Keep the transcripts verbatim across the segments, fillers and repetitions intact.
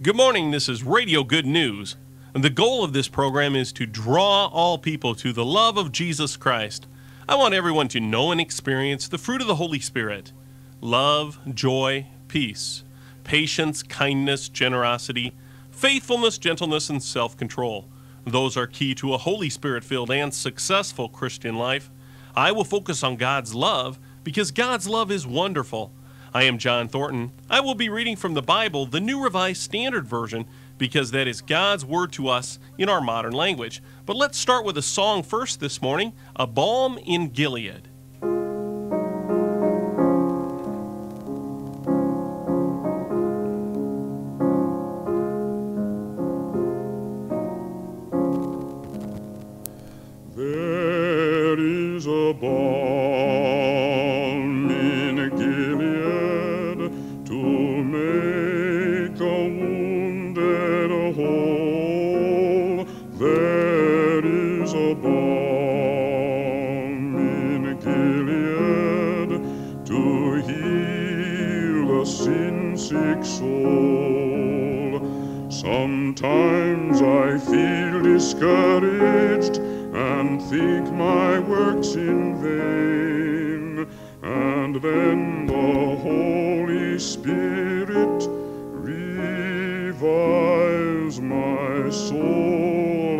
Good morning, this is Radio Good News. And the goal of this program is to draw all people to the love of Jesus Christ. I want everyone to know and experience the fruit of the Holy Spirit: love, joy, peace, patience, kindness, generosity, faithfulness, gentleness, and self-control. Those are key to a Holy Spirit-filled and successful Christian life. I will focus on God's love because God's love is wonderful. I am John Thornton. I will be reading from the Bible, the New Revised Standard Version, because that is God's word to us in our modern language. But let's start with a song first this morning, A Balm in Gilead. There is a balm in Gilead to make the wounded whole. There is a balm in Gilead to heal a sin-sick soul. Sometimes I feel discouraged and think my work's in vain, and then the Holy Spirit revives my soul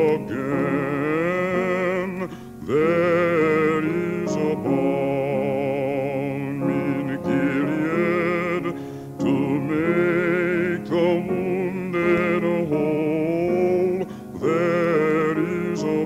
again. There is a balm in Gilead to make the wounded whole. There is a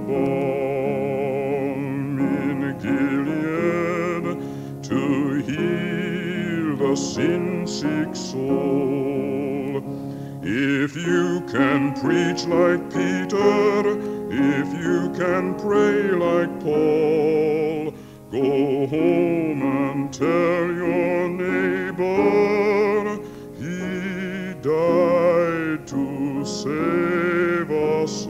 balm in Gilead to heal the sin-sick soul. If you can preach like Peter, if you can pray like Paul, go home and tell your neighbor he died to save us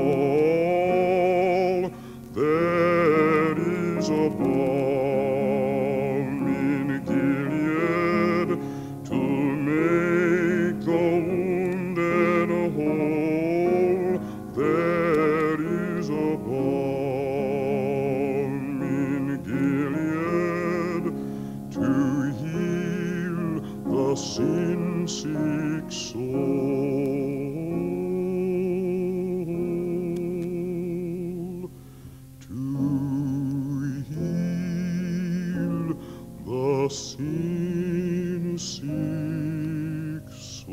all. There is a balm in Gilead to make the wounded whole. There is a balm in Gilead to heal the sin-sick soul. To heal the sin-sick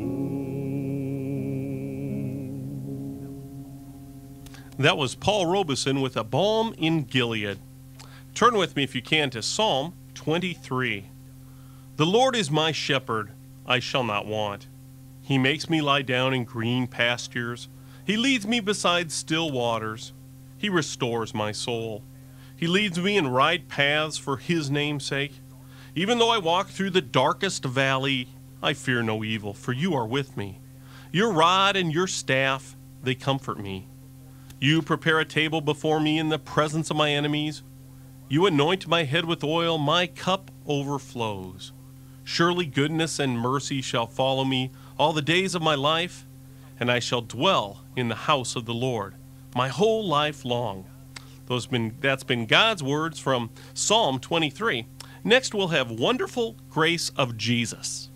soul. That was Paul Robeson with A Balm in Gilead. Turn with me, if you can, to Psalm twenty-three. The Lord is my shepherd, I shall not want. He makes me lie down in green pastures. He leads me beside still waters. He restores my soul. He leads me in right paths for his name's sake. Even though I walk through the darkest valley, I fear no evil, for you are with me. Your rod and your staff, they comfort me. You prepare a table before me in the presence of my enemies. You anoint my head with oil, my cup overflows. Surely goodness and mercy shall follow me all the days of my life, and I shall dwell in the house of the Lord my whole life long. Those been, that's been God's words from Psalm twenty-three. Next we'll have Wonderful Grace of Jesus.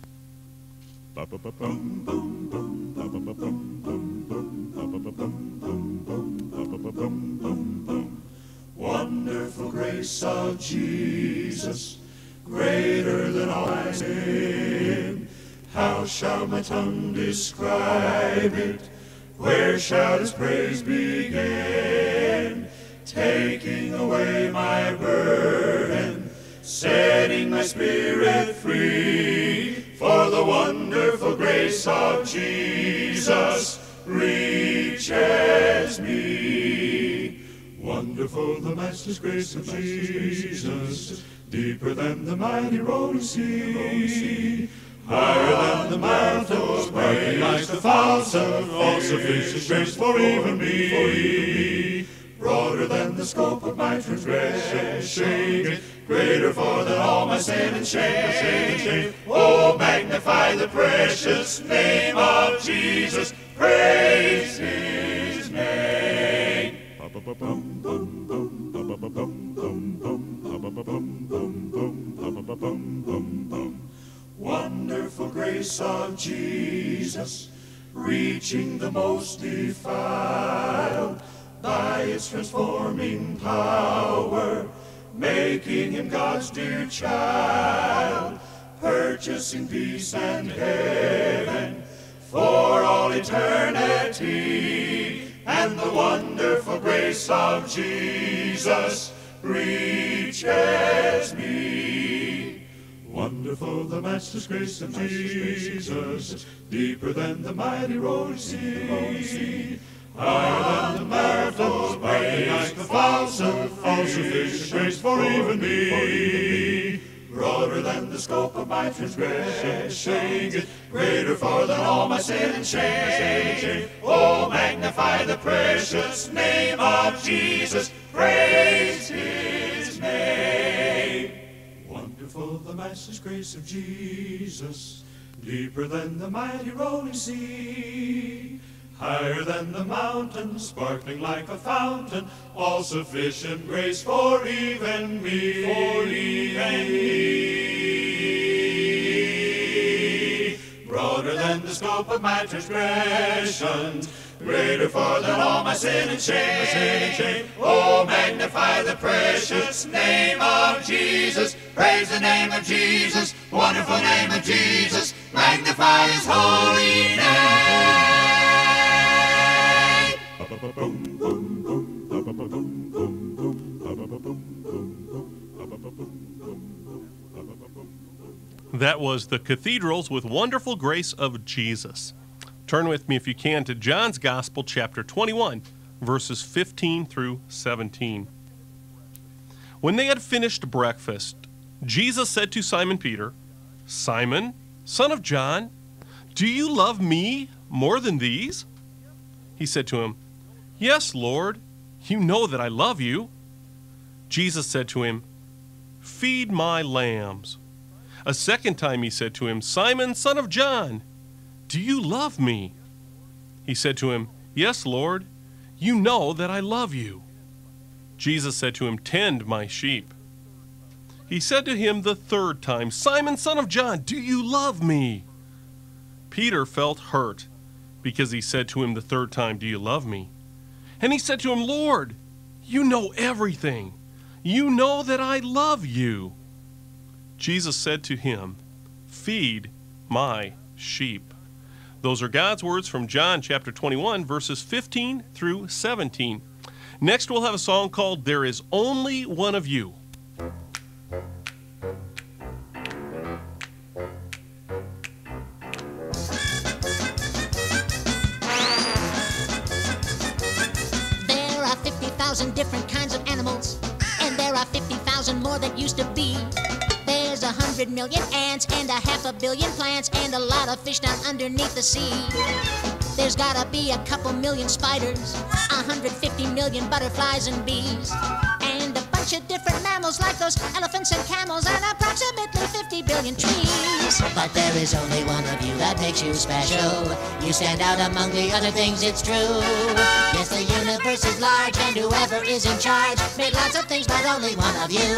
Wonderful grace of Jesus, greater than all I sin. How shall my tongue describe it? Where shall its praise begin? Taking away my burden, setting my spirit free. For the wonderful grace of Jesus reaches me. Wonderful the Master's grace of Jesus, deeper than the mighty rolling sea, higher than the mountains, sparkling like the fountain, all sufficient grace for even me. broader than the scope of my transgression, greater far than all my sin and shame. Oh, magnify the precious name of Jesus, praise his name. Wonderful grace of Jesus, reaching the most defiled, by its transforming power, making him God's dear child, purchasing peace and heaven for all eternity. And the wonderful grace of Jesus reaches me. Wonderful the matchless grace of Jesus, deeper than the mighty rolling sea, higher than the mountains, breaking like the falls of all-sufficient grace for even me. Broader than the scope of my transgression, greater far than all my sin and shame. Oh, magnify the precious name of Jesus, praise his name. Wonderful the matchless grace of Jesus, deeper than the mighty rolling sea, higher than the mountains, sparkling like a fountain, all-sufficient grace for even me, for even me. Broader than the scope of my transgressions, greater far than all my sin and shame, my sin and shame. Oh, magnify the precious name of Jesus, praise the name of Jesus, wonderful name of Jesus, magnify his holy name. That was the Cathedrals with Wonderful Grace of Jesus. Turn with me, if you can, to John's Gospel, chapter twenty-one, verses fifteen through seventeen. When they had finished breakfast, Jesus said to Simon Peter, "Simon, son of John, do you love me more than these?" He said to him, "Yes, Lord, you know that I love you." Jesus said to him, "Feed my lambs." A second time he said to him, "Simon, son of John, do you love me?" He said to him, "Yes, Lord, you know that I love you." Jesus said to him, "Tend my sheep." He said to him the third time, "Simon, son of John, do you love me?" Peter felt hurt because he said to him the third time, "Do you love me?" And he said to him, "Lord, you know everything. You know that I love you." Jesus said to him, "Feed my sheep." Those are God's words from John chapter twenty-one, verses fifteen through seventeen. Next, we'll have a song called "There Is Only One of You." There are fifty thousand different kinds of animals, and there are fifty thousand more that used to be. There's a hundred million ants and a half a billion plants and a lot of fish down underneath the sea. There's gotta be a couple million spiders, a hundred fifty million butterflies and bees, and a bunch of different mammals like those elephants and camels, and approximately fifty billion trees. But there is only one of you that makes you special. You stand out among the other things, it's true. Yes, the universe is large and whoever is in charge made lots of things, but only one of you.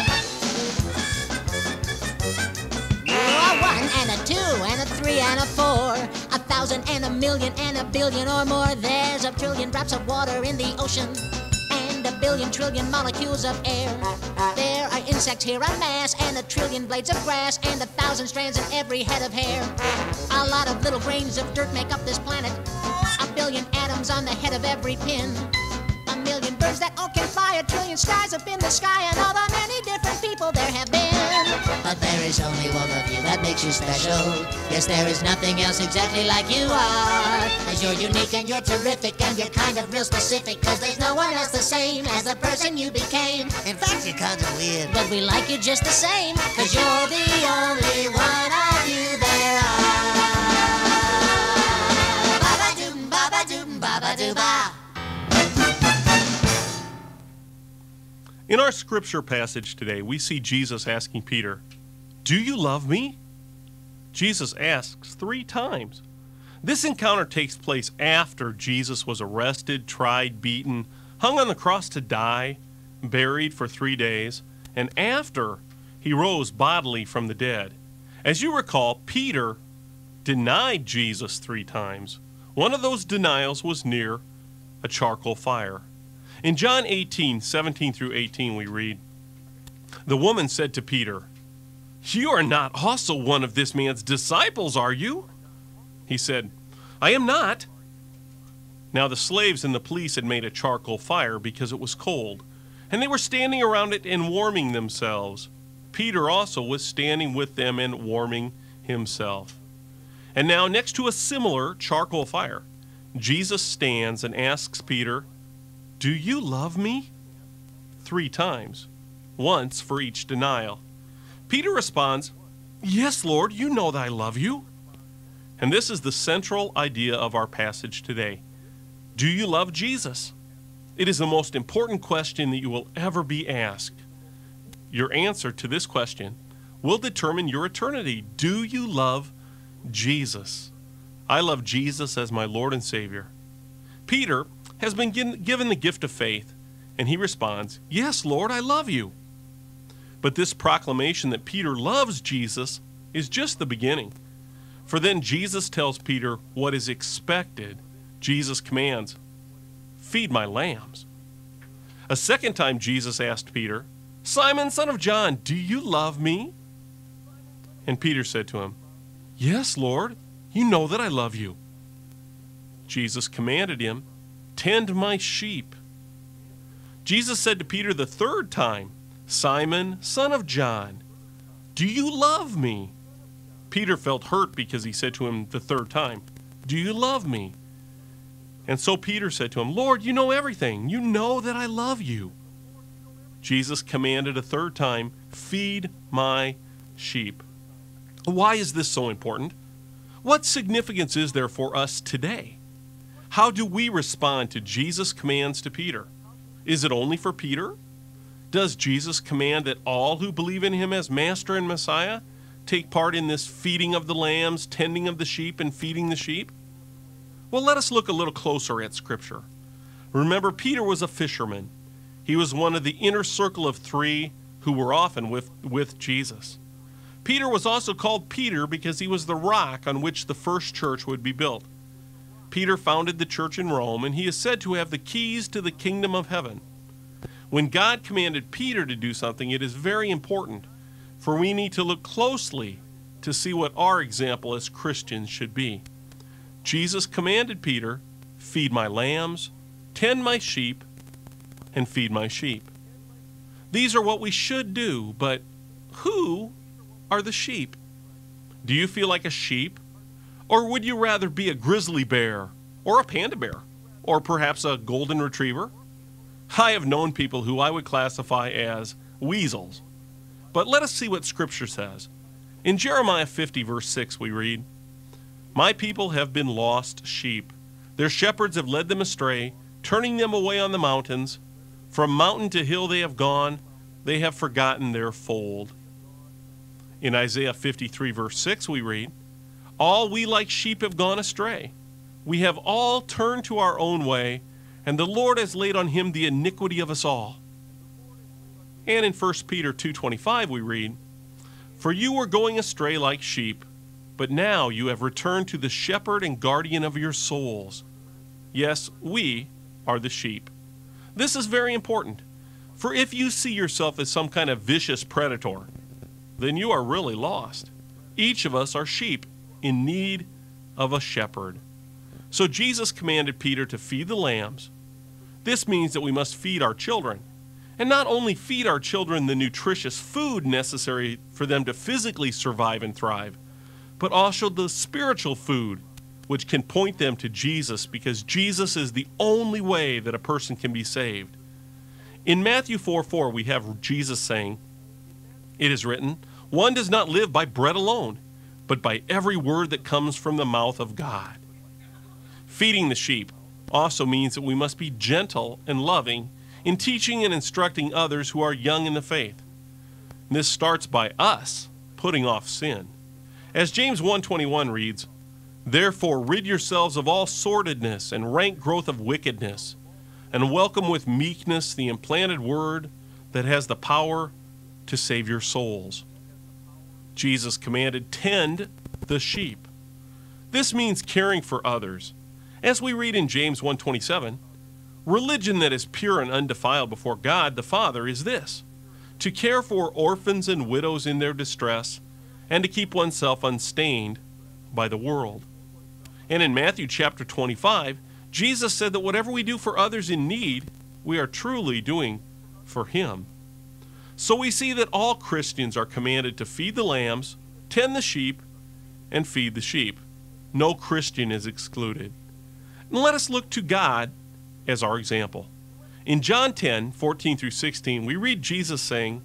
A one and a two and a three and a four, a thousand and a million and a billion or more. There's a trillion drops of water in the ocean and a billion trillion molecules of air. There are insects here en masse and a trillion blades of grass and a thousand strands in every head of hair. A lot of little grains of dirt make up this planet, a billion atoms on the head of every pin. A million birds that all can fly, a trillion stars up in the sky, and all the many different people there have been. But there is only one of you that makes you special. Yes, there is nothing else exactly like you are. Cause you're unique and you're terrific and you're kind of real specific. Cause there's no one else the same as the person you became. In fact, you're kind of weird, But we like you just the same. cause you're the only one of you there are. Ba-ba-doom, ba-ba-doom, ba-ba-doo-ba. In our scripture passage today, we see Jesus asking Peter, "Do you love me?" Jesus asks three times. This encounter takes place after Jesus was arrested, tried, beaten, hung on the cross to die, buried for three days, and after he rose bodily from the dead. As you recall, Peter denied Jesus three times. One of those denials was near a charcoal fire. In John eighteen, seventeen through eighteen, we read, "The woman said to Peter, 'You are not also one of this man's disciples, are you?' He said, 'I am not.' Now the slaves and the police had made a charcoal fire because it was cold, and they were standing around it and warming themselves. Peter also was standing with them and warming himself. And now next to a similar charcoal fire, Jesus stands and asks Peter, 'Do you love me?' Three times, once for each denial. Peter responds, 'Yes, Lord, you know that I love you.' And this is the central idea of our passage today. Do you love Jesus? It is the most important question that you will ever be asked. Your answer to this question will determine your eternity. Do you love Jesus? I love Jesus as my Lord and Savior. Peter has been given the gift of faith, and he responds, 'Yes, Lord, I love you.' But this proclamation that Peter loves Jesus is just the beginning. For then Jesus tells Peter what is expected. Jesus commands, 'Feed my lambs.' A second time Jesus asked Peter, 'Simon, son of John, do you love me?' And Peter said to him, 'Yes, Lord, you know that I love you.' Jesus commanded him, 'Tend my sheep.' Jesus said to Peter the third time, 'Simon, son of John, do you love me?' Peter felt hurt because he said to him the third time, 'Do you love me?' And so Peter said to him, 'Lord, you know everything. You know that I love you.' Jesus commanded a third time, 'Feed my sheep.' Why is this so important? What significance is there for us today? How do we respond to Jesus' commands to Peter? Is it only for Peter? Does Jesus command that all who believe in him as Master and Messiah take part in this feeding of the lambs, tending of the sheep, and feeding the sheep? Well, let us look a little closer at Scripture. Remember, Peter was a fisherman. He was one of the inner circle of three who were often with, with Jesus. Peter was also called Peter because he was the rock on which the first church would be built. Peter founded the church in Rome, and he is said to have the keys to the kingdom of heaven. When God commanded Peter to do something, it is very important, for we need to look closely to see what our example as Christians should be. Jesus commanded Peter, 'Feed my lambs, tend my sheep, and feed my sheep.' These are what we should do, but who are the sheep? Do you feel like a sheep? Or would you rather be a grizzly bear, or a panda bear, or perhaps a golden retriever? I have known people who I would classify as weasels. But let us see what Scripture says. In Jeremiah fifty, verse six, we read, 'My people have been lost sheep. Their shepherds have led them astray, turning them away on the mountains. From mountain to hill they have gone. They have forgotten their fold.' In Isaiah fifty-three, verse six, we read, 'All we like sheep have gone astray. We have all turned to our own way, and the Lord has laid on him the iniquity of us all.' And in First Peter two twenty-five we read, 'For you were going astray like sheep, but now you have returned to the shepherd and guardian of your souls.' Yes, we are the sheep. This is very important, for if you see yourself as some kind of vicious predator, then you are really lost. Each of us are sheep in need of a shepherd. So Jesus commanded Peter to feed the lambs. This means that we must feed our children, and not only feed our children the nutritious food necessary for them to physically survive and thrive, but also the spiritual food which can point them to Jesus, because Jesus is the only way that a person can be saved. In Matthew four four, we have Jesus saying, 'It is written, one does not live by bread alone, but by every word that comes from the mouth of God.' Feeding the sheep also means that we must be gentle and loving in teaching and instructing others who are young in the faith. And this starts by us putting off sin. As James one twenty-one reads, "Therefore rid yourselves of all sordidness and rank growth of wickedness, and welcome with meekness the implanted word that has the power to save your souls." Jesus commanded, "Tend the sheep." This means caring for others. As we read in James one twenty-seven, religion that is pure and undefiled before God the Father is this: to care for orphans and widows in their distress, and to keep oneself unstained by the world. And in Matthew chapter twenty-five, Jesus said that whatever we do for others in need, we are truly doing for Him. So we see that all Christians are commanded to feed the lambs, tend the sheep, and feed the sheep. No Christian is excluded. And let us look to God as our example. In John ten, fourteen through sixteen, we read Jesus saying,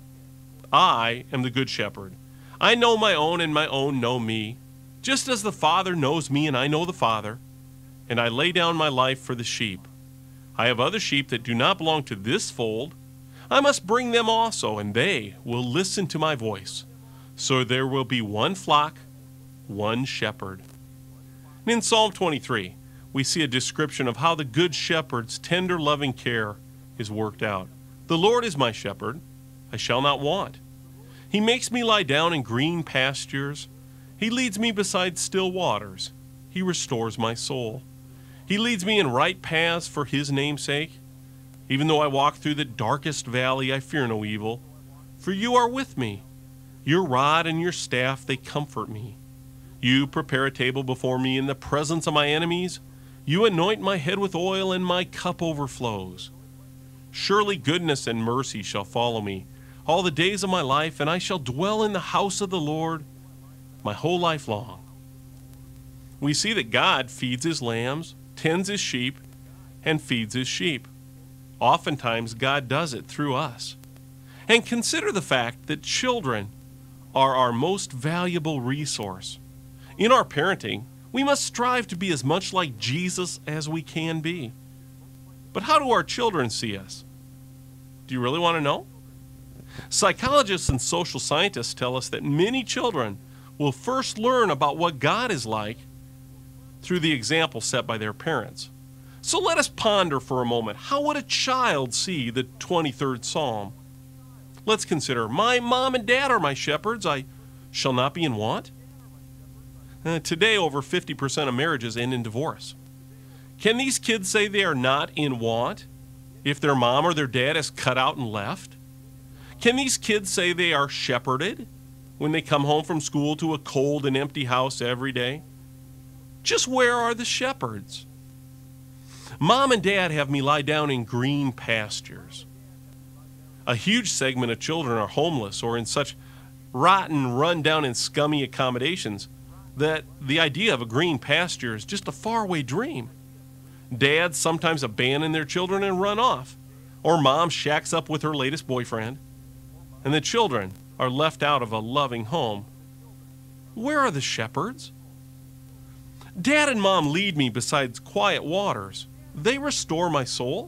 "I am the good shepherd. I know my own, and my own know me, just as the Father knows me, and I know the Father, and I lay down my life for the sheep. I have other sheep that do not belong to this fold. I must bring them also, and they will listen to my voice. So there will be one flock, one shepherd." And in Psalm twenty-three, we see a description of how the good shepherd's tender, loving care is worked out. "The Lord is my shepherd, I shall not want. He makes me lie down in green pastures. He leads me beside still waters. He restores my soul. He leads me in right paths for His name's sake. Even though I walk through the darkest valley, I fear no evil, for You are with me. Your rod and Your staff, they comfort me. You prepare a table before me in the presence of my enemies. You anoint my head with oil, and my cup overflows. Surely goodness and mercy shall follow me all the days of my life, and I shall dwell in the house of the Lord my whole life long." We see that God feeds His lambs, tends His sheep, and feeds His sheep. Oftentimes, God does it through us. And consider the fact that children are our most valuable resource. In our parenting, we must strive to be as much like Jesus as we can be. But how do our children see us? Do you really want to know? Psychologists and social scientists tell us that many children will first learn about what God is like through the example set by their parents. So let us ponder for a moment, how would a child see the twenty-third Psalm? Let's consider, "My mom and dad are my shepherds, I shall not be in want." Uh, today, over fifty percent of marriages end in divorce. Can these kids say they are not in want if their mom or their dad is cut out and left? Can these kids say they are shepherded when they come home from school to a cold and empty house every day? Just where are the shepherds? "Mom and Dad have me lie down in green pastures." A huge segment of children are homeless or in such rotten, run-down, and scummy accommodations that the idea of a green pasture is just a faraway dream. Dads sometimes abandon their children and run off, or mom shacks up with her latest boyfriend, and the children are left out of a loving home. Where are the shepherds? Dad and Mom lead me beside quiet waters. They restore my soul.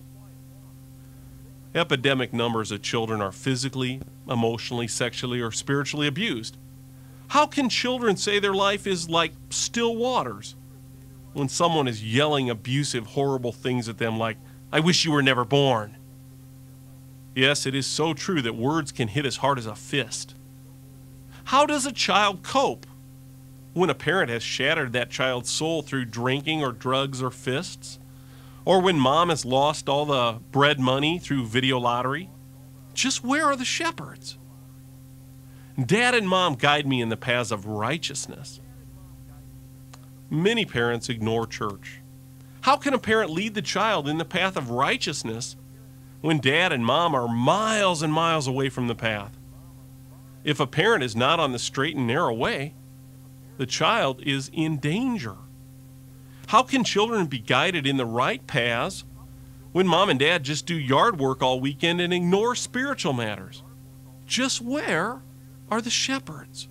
Epidemic numbers of children are physically, emotionally, sexually, or spiritually abused. How can children say their life is like still waters when someone is yelling abusive, horrible things at them like, "I wish you were never born"? Yes, it is so true that words can hit as hard as a fist. How does a child cope when a parent has shattered that child's soul through drinking or drugs or fists? Or when mom has lost all the bread money through video lottery? Just where are the shepherds? Dad and Mom guide me in the paths of righteousness. Many parents ignore church. How can a parent lead the child in the path of righteousness when Dad and Mom are miles and miles away from the path? If a parent is not on the straight and narrow way, the child is in danger. How can children be guided in the right paths when Mom and Dad just do yard work all weekend and ignore spiritual matters? Just where are the shepherds?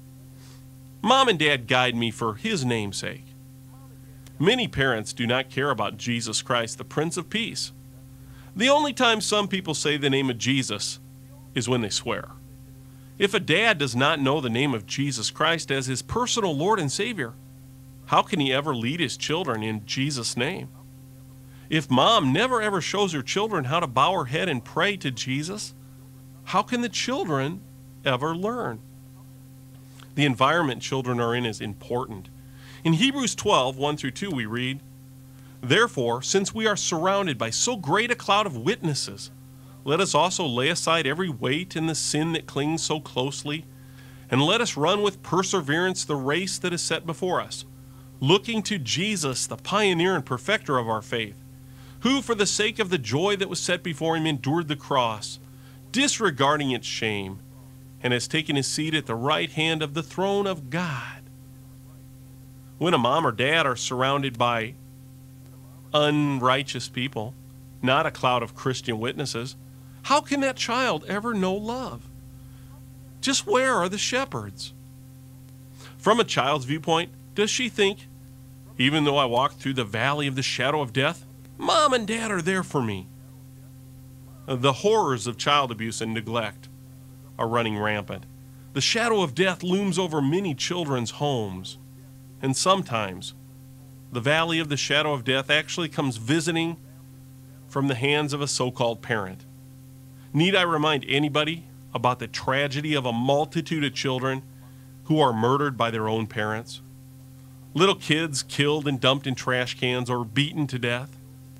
Mom and Dad guide me for His name's sake. Many parents do not care about Jesus Christ, the Prince of Peace. The only time some people say the name of Jesus is when they swear. If a dad does not know the name of Jesus Christ as his personal Lord and Savior, how can he ever lead his children in Jesus' name? If mom never ever shows her children how to bow her head and pray to Jesus, how can the children ever learn? The environment children are in is important. In Hebrews twelve, one through two, we read, "Therefore, since we are surrounded by so great a cloud of witnesses, let us also lay aside every weight and the sin that clings so closely, and let us run with perseverance the race that is set before us, looking to Jesus, the pioneer and perfecter of our faith, who for the sake of the joy that was set before him endured the cross, disregarding its shame, and has taken his seat at the right hand of the throne of God." When a mom or dad are surrounded by unrighteous people, not a cloud of Christian witnesses, how can that child ever know love? Just where are the shepherds? From a child's viewpoint, does she think, even though I walk through the valley of the shadow of death, mom and dad are there for me? The horrors of child abuse and neglect are running rampant. The shadow of death looms over many children's homes, and sometimes the valley of the shadow of death actually comes visiting from the hands of a so-called parent. Need I remind anybody about the tragedy of a multitude of children who are murdered by their own parents? Little kids killed and dumped in trash cans or beaten to death.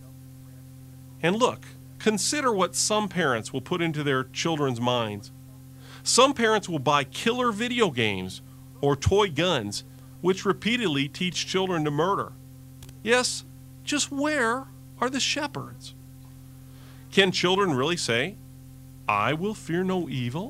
And look, consider what some parents will put into their children's minds. Some parents will buy killer video games or toy guns, which repeatedly teach children to murder. Yes, just where are the shepherds? Can children really say, "I will fear no evil"?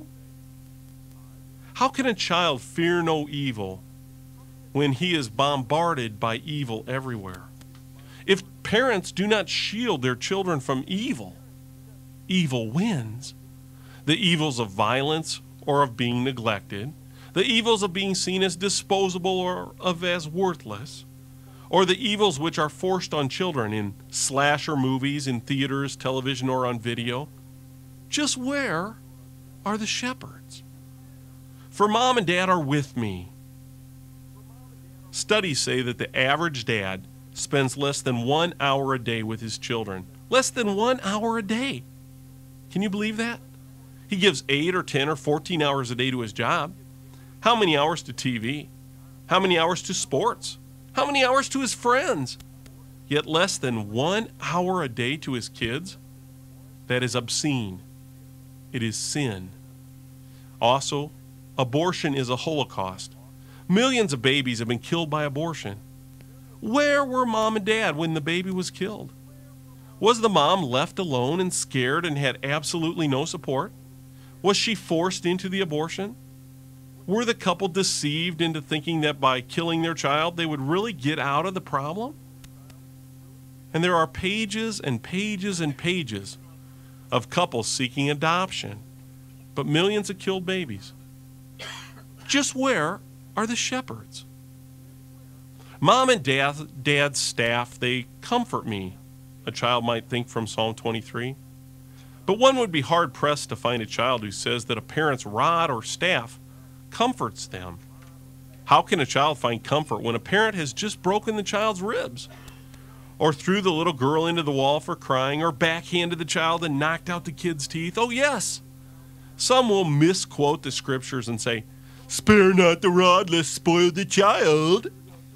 How can a child fear no evil when he is bombarded by evil everywhere? If parents do not shield their children from evil, evil wins. The evils of violence or of being neglected, the evils of being seen as disposable or of as worthless, or the evils which are forced on children in slasher movies, in theaters, television, or on video. Just where are the shepherds? For mom and dad are with me. Studies say that the average dad spends less than one hour a day with his children. Less than one hour a day. Can you believe that? He gives eight or ten or fourteen hours a day to his job. How many hours to T V? How many hours to sports? How many hours to his friends? Yet less than one hour a day to his kids? That is obscene. It is sin. Also, abortion is a holocaust. Millions of babies have been killed by abortion. Where were mom and dad when the baby was killed? Was the mom left alone and scared and had absolutely no support? Was she forced into the abortion? Were the couple deceived into thinking that by killing their child they would really get out of the problem? And there are pages and pages and pages of couples seeking adoption, but millions of killed babies. Just where are the shepherds? Mom and dad, dad's staff, they comfort me, a child might think from Psalm twenty-three. But one would be hard-pressed to find a child who says that a parent's rod or staff comforts them. How can a child find comfort when a parent has just broken the child's ribs, or threw the little girl into the wall for crying, or backhanded the child and knocked out the kid's teeth? Oh yes, some will misquote the scriptures and say, "Spare not the rod, lest spoil the child."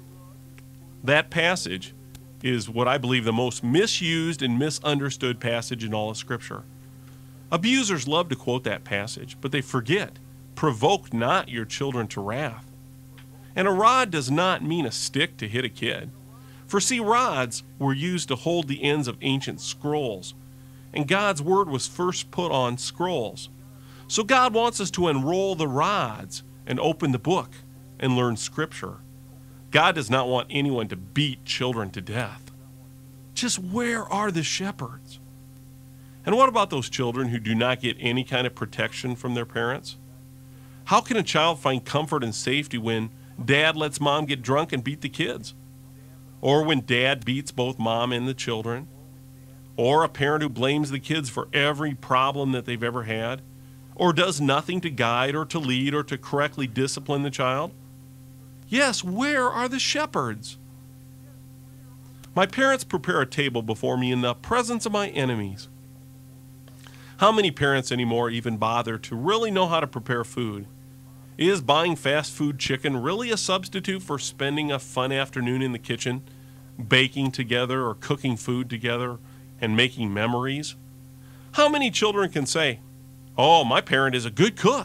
That passage is what I believe the most misused and misunderstood passage in all of Scripture. Abusers love to quote that passage, but they forget, "Provoke not your children to wrath." And a rod does not mean a stick to hit a kid. For see, rods were used to hold the ends of ancient scrolls, and God's word was first put on scrolls. So God wants us to unroll the rods and open the book and learn Scripture. God does not want anyone to beat children to death. Just where are the shepherds? And what about those children who do not get any kind of protection from their parents? How can a child find comfort and safety when dad lets mom get drunk and beat the kids? Or when dad beats both mom and the children? Or a parent who blames the kids for every problem that they've ever had? Or does nothing to guide or to lead or to correctly discipline the child? Yes, where are the shepherds? My parents prepare a table before me in the presence of my enemies. How many parents anymore even bother to really know how to prepare food? Is buying fast food chicken really a substitute for spending a fun afternoon in the kitchen, baking together or cooking food together and making memories? How many children can say, "Oh, my parent is a good cook"?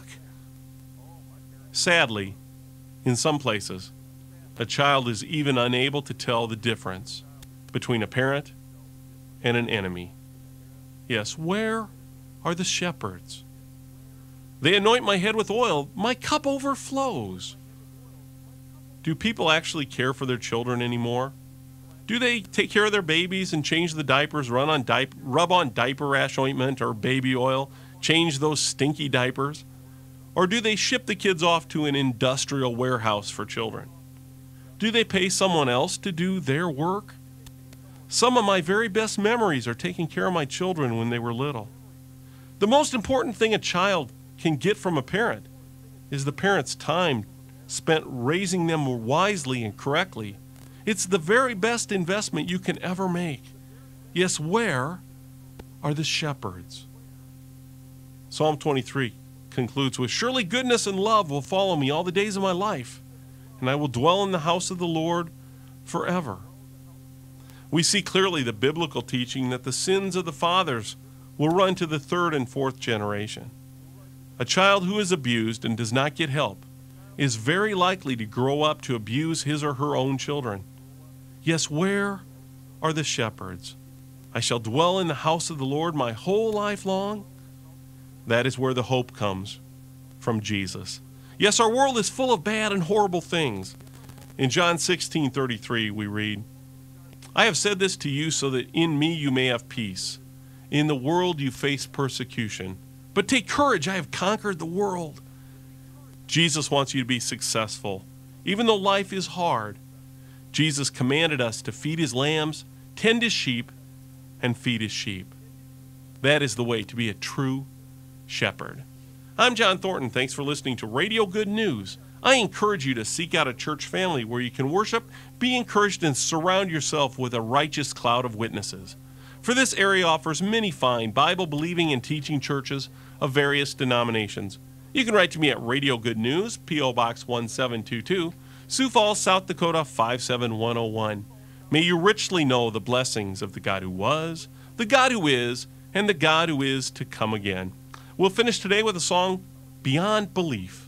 Sadly, in some places, a child is even unable to tell the difference between a parent and an enemy. Yes, where are the shepherds? They anoint my head with oil, my cup overflows. Do people actually care for their children anymore? Do they take care of their babies and change the diapers, run on diap- rub on diaper rash ointment or baby oil, change those stinky diapers? Or do they ship the kids off to an industrial warehouse for children? Do they pay someone else to do their work? Some of my very best memories are taking care of my children when they were little. The most important thing a child can get from a parent is the parent's time spent raising them wisely and correctly. It's the very best investment you can ever make. Yes, where are the shepherds? Psalm twenty-three concludes with, "Surely goodness and love will follow me all the days of my life, and I will dwell in the house of the Lord forever." We see clearly the biblical teaching that the sins of the fathers will run to the third and fourth generation. A child who is abused and does not get help is very likely to grow up to abuse his or her own children. Yes, where are the shepherds? I shall dwell in the house of the Lord my whole life long. That is where the hope comes, from Jesus. Yes, our world is full of bad and horrible things. In John sixteen thirty-three we read, "I have said this to you so that in me you may have peace. In the world you face persecution. But take courage, I have conquered the world." Jesus wants you to be successful, even though life is hard. Jesus commanded us to feed his lambs, tend his sheep, and feed his sheep. That is the way to be a true shepherd. I'm John Thornton. Thanks for listening to Radio Good News. I encourage you to seek out a church family where you can worship, be encouraged, and surround yourself with a righteous cloud of witnesses. For this area offers many fine Bible-believing and teaching churches of various denominations. You can write to me at Radio Good News, P O Box one seven two two, Sioux Falls, South Dakota five seven one oh one. May you richly know the blessings of the God who was, the God who is, and the God who is to come again. We'll finish today with a song, Beyond Belief.